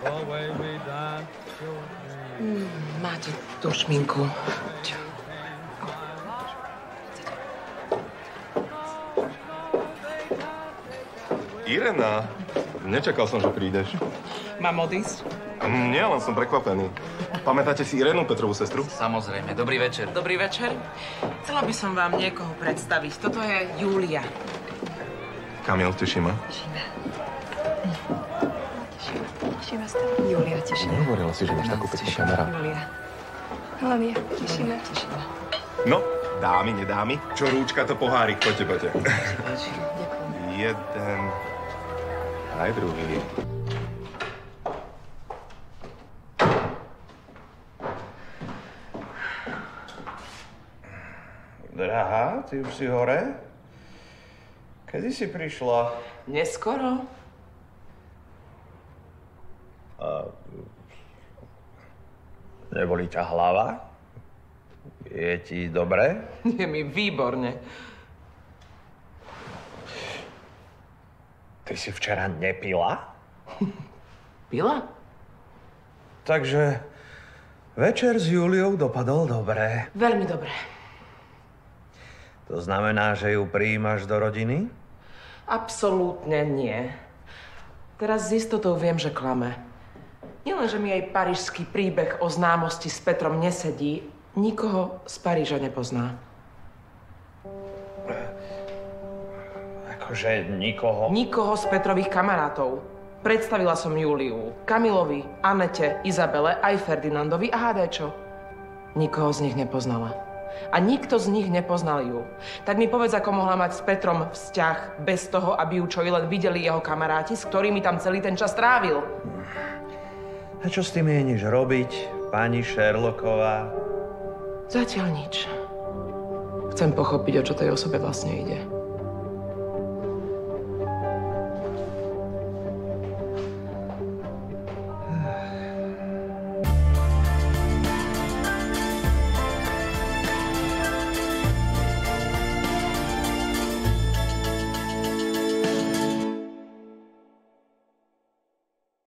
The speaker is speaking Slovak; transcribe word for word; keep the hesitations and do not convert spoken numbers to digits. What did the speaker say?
Mm, máte tú šminku. Čo? Irena, nečakal som, že prídeš. Mám odísť? Mm, nie, len som prekvapený. Pamätáte si Irenu, Petrovú sestru? Samozrejme. Dobrý večer. Dobrý večer. Chcela by som vám niekoho predstaviť. Toto je Júlia. Kamil, teší ma. Tešíme. Tešíme. Tešíme sa. Júlia, tešíme. Nehovorila si, že máš takú peknú kamarátku. Júlia. Hlavne, tešíme. Tešíme. No, dámy, nedámy. Čo rúčka, to pohárik. Poďte, poďte. Ďakujem. Jeden. Aj druhý. Drahá, ty už si hore? Kedy si prišla? Neskoro. A... Neboli ťa hlava? Je ti dobre? Je mi výborne. Ty si včera nepila? Pila? Takže večer s Júliou dopadol dobre. Veľmi dobre. To znamená, že ju prijímaš do rodiny? Absolútne nie. Teraz s istotou viem, že klame. Nielen, že mi aj parížský príbeh o známosti s Petrom nesedí, nikoho z Paríža nepozná. Akože nikoho? Nikoho z Petrových kamarátov. Predstavila som Júliu, Kamilovi, Anete, Izabele, aj Ferdinandovi a hádaj čo? Nikoho z nich nepoznala. A nikto z nich nepoznal ju. Tak mi povedz, ako mohla mať s Petrom vzťah bez toho, aby ju čo i len videli jeho kamaráti, s ktorými tam celý ten čas trávil. A čo s tým mieniš robiť, pani Sherlocková? Zatiaľ nič. Chcem pochopiť, o čo tej osobe vlastne ide.